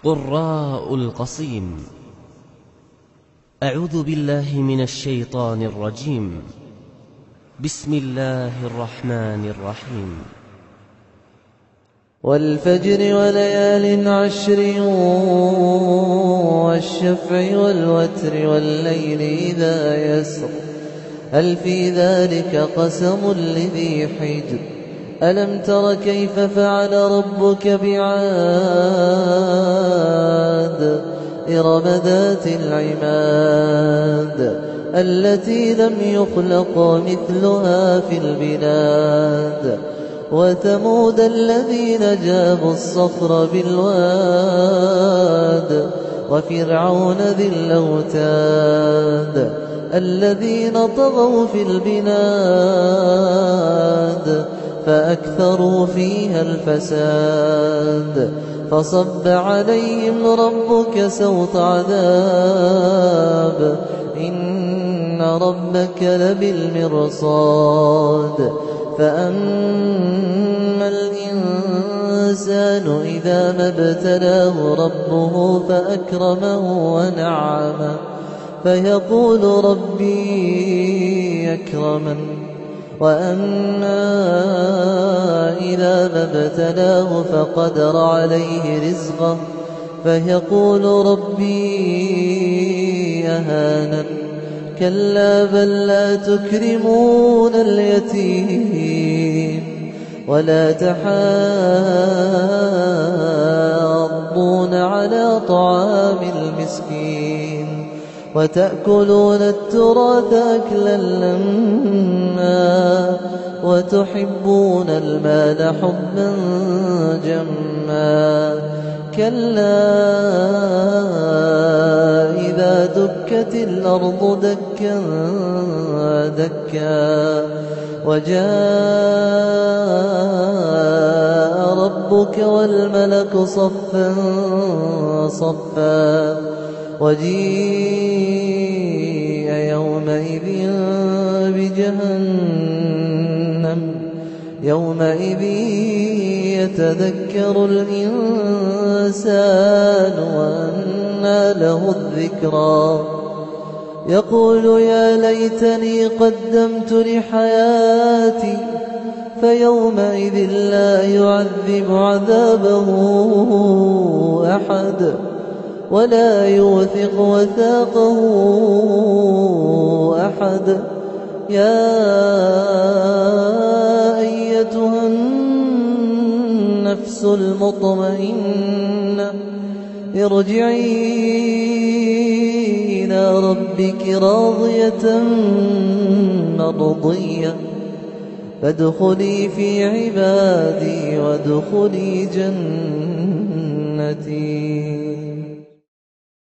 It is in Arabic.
قراء القصيم. أعوذ بالله من الشيطان الرجيم. بسم الله الرحمن الرحيم. والفجر وليال عشر والشفع والوتر والليل إذا يسر هل في ذلك قسم لذي حجر ألم تر كيف فعل ربك بعاد إرم ذات العماد التي لم يخلق مثلها في البلاد وثمود الذين جابوا الصخر بالواد وفرعون ذي الأوتاد الذين طغوا في البلاد فأكثروا فيها الفساد فصب عليهم ربك سوط عذاب إن ربك لبالمرصاد فأما الإنسان إذا ما ابتلاه ربه فأكرمه ونعمه فيقول ربي أكرمن وأما إذا ما ابتلاه فقدر عليه رزقه فيقول ربي أهانن كلا بل لا تكرمون اليتيم ولا تحاضون على طعام المسكين وتأكلون التراث أكلا لما وتحبون المال حبا جما كلا إذا دكت الأرض دكا دكا وجاء ربك والملك صفا صفا وجيء يومئذ بجهنم يومئذ يتذكر الإنسان وأنى له الذكرى يقول يا ليتني قدمت لحياتي فيومئذ لا يعذب عذابه أحد ولا يوثق وثاقه أحد يا أيتها النفس المطمئنة ارجعي إلى ربك راضية مرضية فادخلي في عبادي وادخلي جنتي.